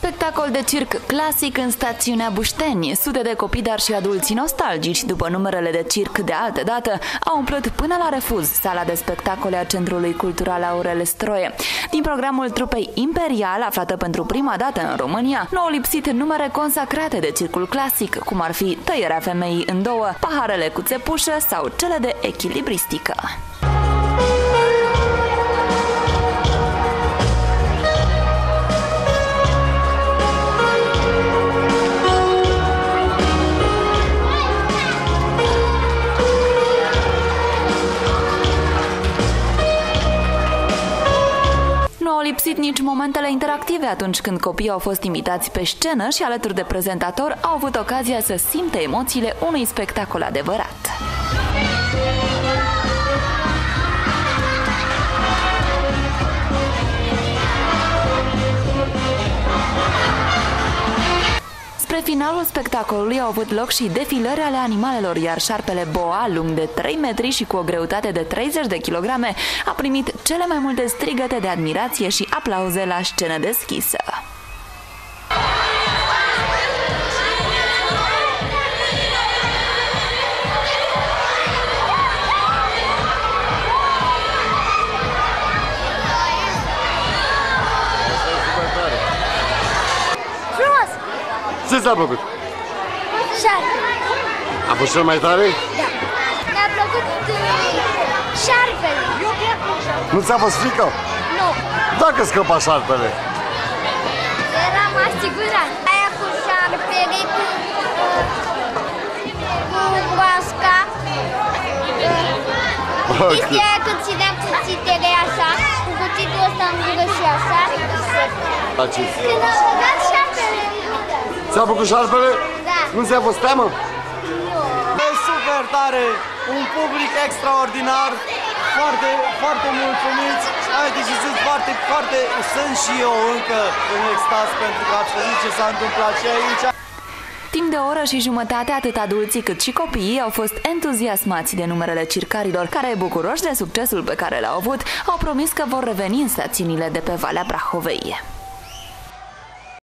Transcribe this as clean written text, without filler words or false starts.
Spectacol de circ clasic în stațiunea Bușteni. Sute de copii, dar și adulți nostalgici după numerele de circ de altă dată au umplut până la refuz sala de spectacole a Centrului Cultural Aurel Stroie. Din programul trupei Imperial, aflată pentru prima dată în România, nu au lipsit numere consacrate de circul clasic, cum ar fi Tăierea femeii în două, Paharele cu țepușă sau cele de echilibristică. Nu au lipsit nici momentele interactive atunci când copiii au fost invitați pe scenă și alături de prezentator au avut ocazia să simtă emoțiile unui spectacol adevărat. Spre finalul spectacolului au avut loc și defilări ale animalelor, iar șarpele boa, lung de 3 metri și cu o greutate de 30 de kilograme, a primit cele mai multe strigăte de admirație și aplauze la scenă deschisă. Ce ți-a plăcut? Șarpe. A fost cel mai tare? Da. Mi-a plăcut șarpele. Nu ți-a fost frică? Nu. Dacă scăpa șarpele? Eram asigurat. Aia cu șarpele, cu broasca. Chestia aia când țineam cuțitele așa, cu cuțitul ăsta în gură și așa. Când am băgat șarpele. Ți-a făcut șarpele? Da. Nu ți-a fost teamă? E super tare, un public extraordinar, foarte mulțumiți. Deci sunt și eu încă în extaz pentru că ați văzut ce s-a întâmplat și aici. Timp de o oră și jumătate, atât adulții cât și copiii au fost entuziasmați de numerele circarilor, care, bucuroși de succesul pe care l-au avut, au promis că vor reveni în stațiunile de pe Valea Prahovei.